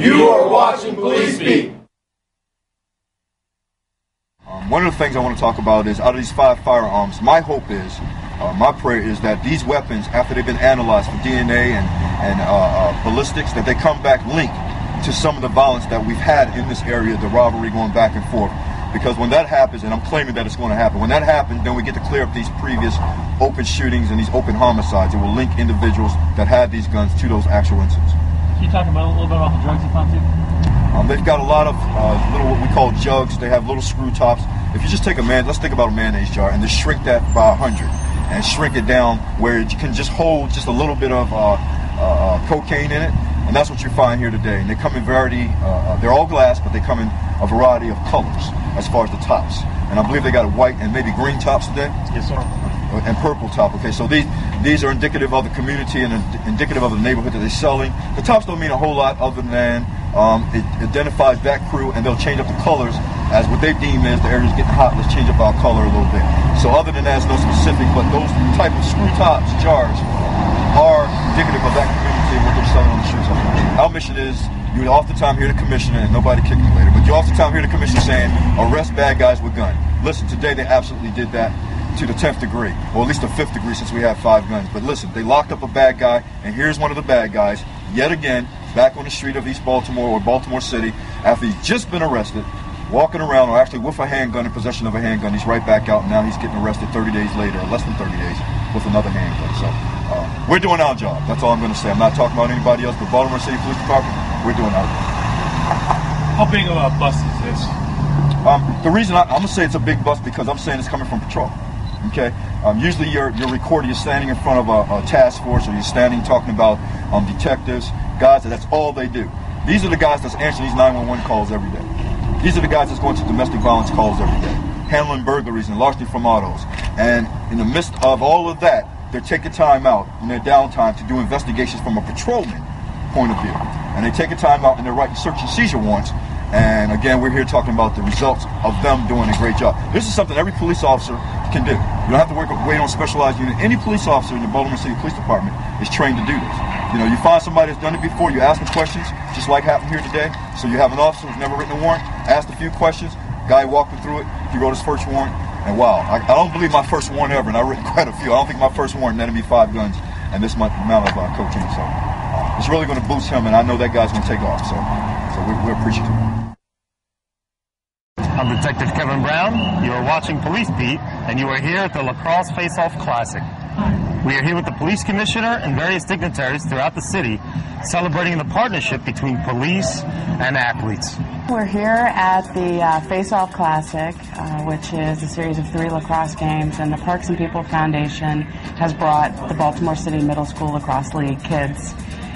You are watching Police Beat. One of the things I want to talk about is, out of these 5 firearms, my hope is, my prayer is that these weapons, after they've been analyzed for DNA and ballistics, that they come back linked to some of the violence that we've had in this area, the rivalry going back and forth. Because when that happens, and I'm claiming that it's going to happen, when that happens, then we get to clear up these previous open shootings and these open homicides. It will link individuals that had these guns to those actual incidents. Can you talk about a little bit about the drugs you found too? They've got a lot of little, what we call jugs. They have little screw tops. If you just take let's think about a mayonnaise jar, and just shrink that by 100, and shrink it down where you can just hold just a little bit of cocaine in it, and that's what you find here today. And they come in variety, they're all glass, but they come in a variety of colors as far as the tops. And I believe they got white and maybe green tops today? Yes, sir. And purple top. Okay, so these are indicative of the community and indicative of the neighborhood that they're selling. The tops don't mean a whole lot other than it identifies that crew, and they'll change up the colors as what they deem is the area's getting hot. Let's change up our color a little bit. So other than that, it's no specific, but those type of screw tops, jars, are indicative of that community and what they're selling on the streets. Our mission is, you oftentimes hear the commissioner, and nobody kick me later, but you oftentimes hear the commissioner saying, arrest bad guys with guns. Listen, today they absolutely did that to the 10th degree, or at least the 5th degree, since we have 5 guns. But listen, they locked up a bad guy, and here's one of the bad guys, yet again, back on the street of East Baltimore or Baltimore City, after he's just been arrested, walking around, or actually with a handgun, in possession of a handgun. He's right back out, and now he's getting arrested 30 days later, or less than 30 days, with another handgun. So we're doing our job. That's all I'm going to say. I'm not talking about anybody else, but Baltimore City Police Department, we're doing our job. How big of a bust is this? The reason I'm going to say it's a big bust, because I'm saying it's coming from patrol. Okay. Usually you're recording, you're standing in front of a task force, or you're standing talking about detectives, guys, that's all they do. These are the guys that's answering these 911 calls every day. These are the guys that's going to domestic violence calls every day, handling burglaries and larceny from autos. And in the midst of all of that, they're taking time out in their downtime to do investigations from a patrolman point of view. And they take a time out and they're writing search and seizure warrants. And again, we're here talking about the results of them doing a great job. This is something every police officer can do. You don't have to wait on a specialized unit. Any police officer in the Baltimore City Police Department is trained to do this. You know, you find somebody that's done it before, you ask them questions, just like happened here today. So you have an officer who's never written a warrant, asked a few questions, guy walked him through it, he wrote his first warrant, and wow, I don't believe my first warrant ever, and I've written quite a few. I don't think my first warrant netted me 5 guns and this amount of cocaine. So it's really going to boost him, and I know that guy's going to take off. So we're appreciative. I'm Detective Kevin Brown. You are watching Police Beat, and you are here at the Lacrosse Face-Off Classic. We are here with the police commissioner and various dignitaries throughout the city, celebrating the partnership between police and athletes. We're here at the Face-Off Classic, which is a series of 3 lacrosse games, and the Parks and People Foundation has brought the Baltimore City Middle School Lacrosse League kids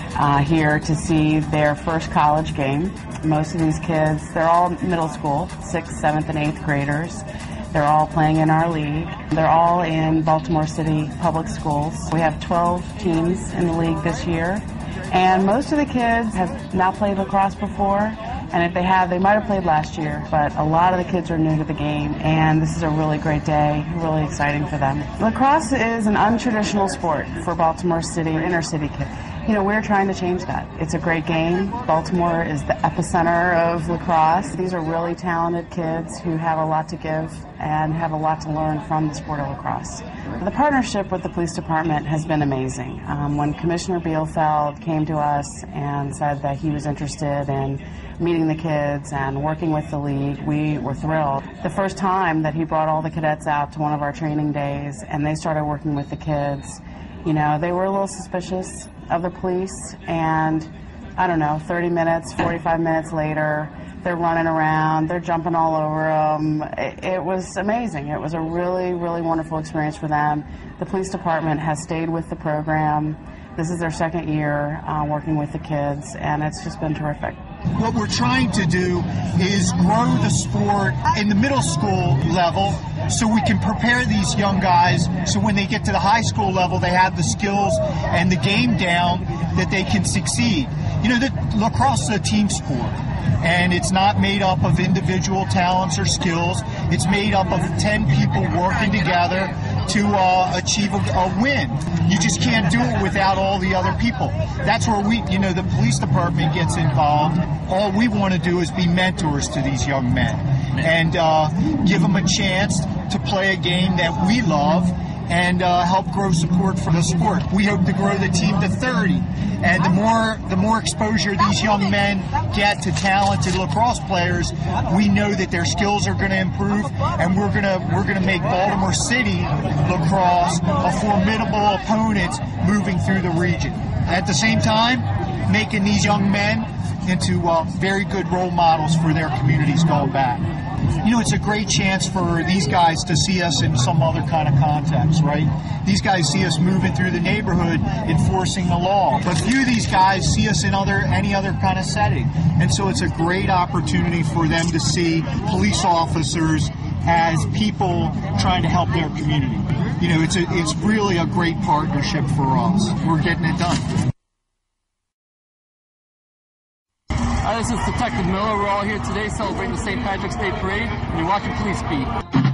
here to see their first college game. Most of these kids, they're all middle school, 6th, 7th, and 8th graders. They're all playing in our league. They're all in Baltimore City public schools. We have 12 teams in the league this year. And most of the kids have not played lacrosse before. And if they have, they might have played last year. But a lot of the kids are new to the game. And this is a really great day, really exciting for them. Lacrosse is an untraditional sport for Baltimore City, inner city kids. You know, we're trying to change that. It's a great game. Baltimore is the epicenter of lacrosse. These are really talented kids who have a lot to give and have a lot to learn from the sport of lacrosse. The partnership with the police department has been amazing. When Commissioner Bielfeld came to us and said that he was interested in meeting the kids and working with the league, we were thrilled. The first time that he brought all the cadets out to one of our training days and they started working with the kids, you know, they were a little suspicious of the police, and I don't know, 30 minutes, 45 minutes later, they're running around, they're jumping all over them. It was amazing. It was a really, really wonderful experience for them. The police department has stayed with the program. This is their 2nd year working with the kids, and it's just been terrific. What we're trying to do is grow the sport in the middle school level so we can prepare these young guys so when they get to the high school level they have the skills and the game down that they can succeed. You know, lacrosse is a team sport, and it's not made up of individual talents or skills. It's made up of 10 people working together to achieve a win. You just can't do it without all the other people. That's where the police department gets involved. All we want to do is be mentors to these young men and give them a chance to play a game that we love and help grow support for the sport. We hope to grow the team to 30. And the more exposure these young men get to talented lacrosse players, we know that their skills are going to improve, and we're gonna make Baltimore City lacrosse a formidable opponent moving through the region. At the same time, making these young men into very good role models for their communities going back. It's a great chance for these guys to see us in some other kind of context, right? These guys see us moving through the neighborhood, enforcing the law. But few of these guys see us in any other kind of setting. And so it's a great opportunity for them to see police officers as people trying to help their community. It's really a great partnership for us. We're getting it done. Hi, this is Detective Miller. We're all here today celebrating the St. Patrick's Day Parade, and you're watching Police Beat.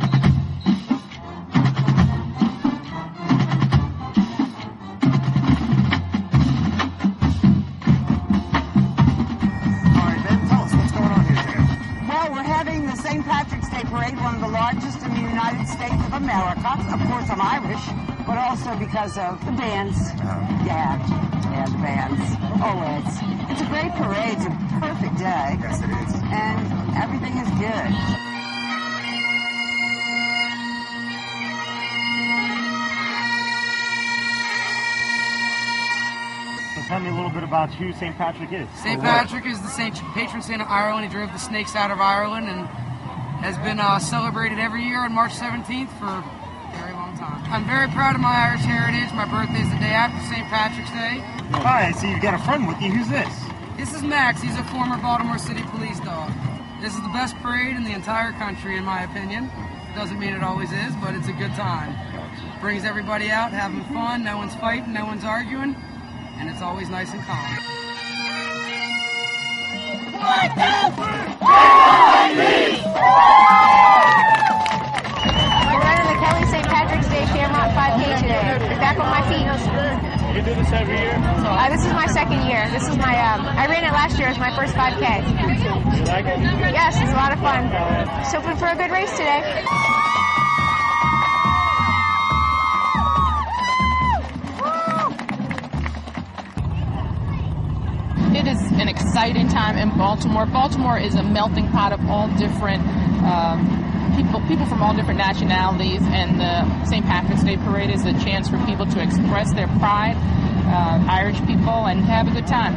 All right, Ben, tell us what's going on here today. Well, we're having the St. Patrick's Day Parade, one of the largest in the United States of America. Of course, I'm Irish, but also because of the bands. Yeah, the bands. Oh, it's a great parade. It's a perfect day. Yes, it is. And everything is good. So tell me a little bit about who St. Patrick is. St. Patrick is the patron saint of Ireland. He drove the snakes out of Ireland and has been celebrated every year on March 17th for a very long time. I'm very proud of my Irish heritage. My birthday is the day after St. Patrick's Day. Hi, so you've got a friend with you. Who's this? This is Max. He's a former Baltimore City police dog. This is the best parade in the entire country, in my opinion. Doesn't mean it always is, but it's a good time. Brings everybody out, having fun. No one's fighting, no one's arguing, and it's always nice and calm. We're running the Kelly St. Patrick's Day Shamrock 5K today. Back on my feet. You do this every year? This is my second year. This is my, I ran it last year as my first 5K. You like it? Yes, it's a lot of fun. Just hoping for a good race today. It is an exciting time in Baltimore. Baltimore is a melting pot of all different people from all different nationalities, and the St. Patrick's Day Parade is a chance for people to express their pride, Irish people, and have a good time.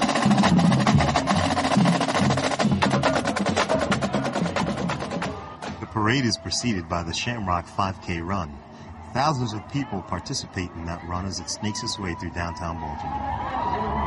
The parade is preceded by the Shamrock 5K run. Thousands of people participate in that run as it snakes its way through downtown Baltimore.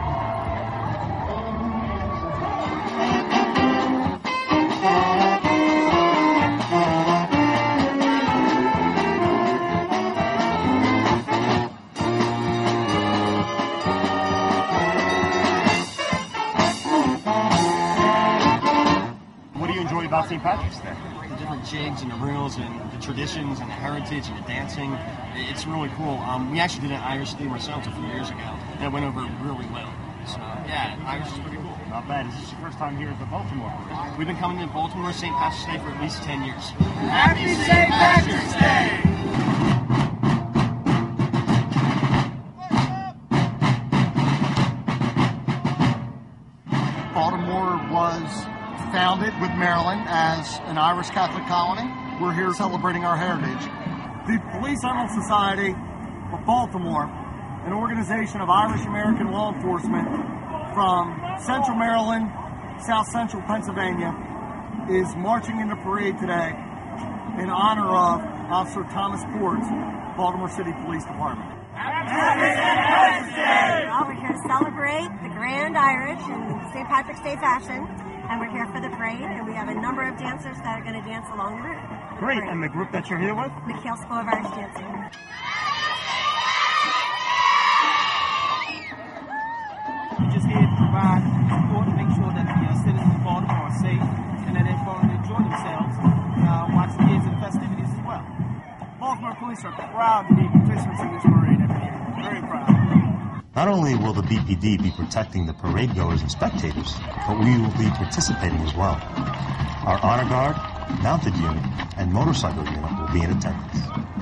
About St. Patrick's Day? The different jigs and the rules and the traditions and the heritage and the dancing. It's really cool. We actually did an Irish theme ourselves a few years ago, and it went over really well. So, yeah, Irish is pretty cool. Not bad. Is this your first time here at the Baltimore? We've been coming to Baltimore St. Patrick's Day for at least 10 years. Happy St. Patrick's Day! Baltimore was founded with Maryland as an Irish Catholic colony. We're here celebrating our heritage. The Police Honor Society of Baltimore, an organization of Irish American law enforcement from Central Maryland, South Central Pennsylvania, is marching in the parade today in honor of Officer Thomas Port's Baltimore City Police Department. Happy St. Patrick's Day! Well, we're here to celebrate the Grand Irish in St. Patrick's Day fashion. And we're here for the parade, and we have a number of dancers that are going to dance along the route. Great, and the group that you're here with? McHale School of Irish Dancing. We're just here to provide support and make sure that the citizens of Baltimore are safe and that they're going to enjoy themselves, watch the kids and the festivities as well. Baltimore police are proud to be participants in this parade every year. Very proud. Not only will the BPD be protecting the parade goers and spectators, but we will be participating as well. Our honor guard, mounted unit, and motorcycle unit will be in attendance.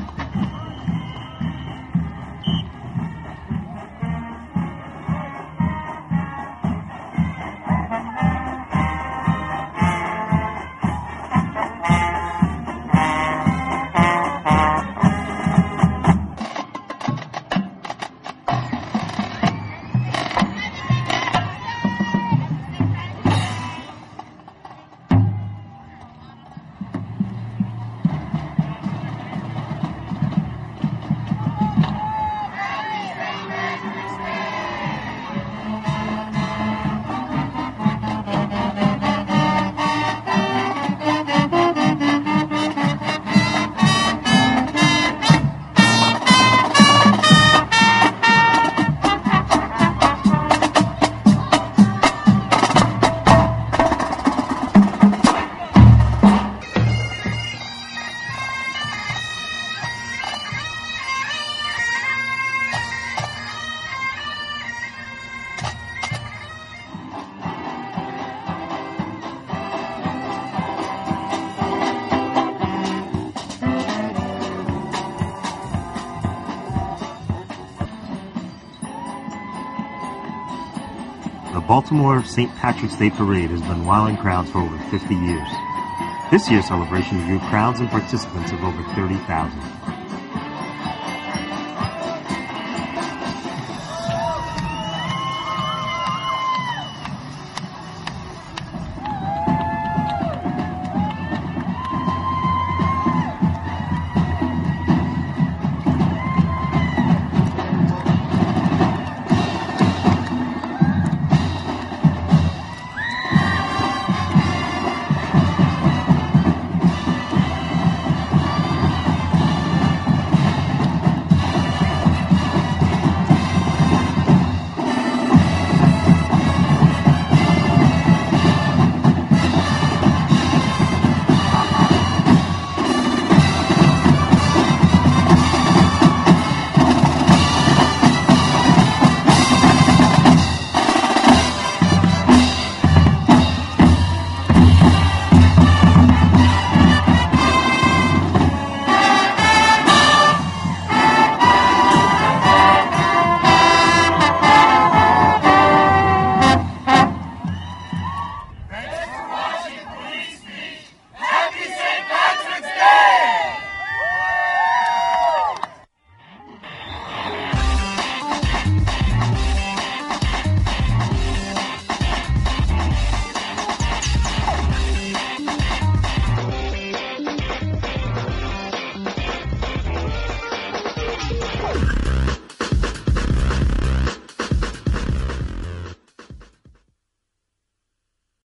The Baltimore St. Patrick's Day Parade has been wowing crowds for over 50 years. This year's celebration drew crowds and participants of over 30,000.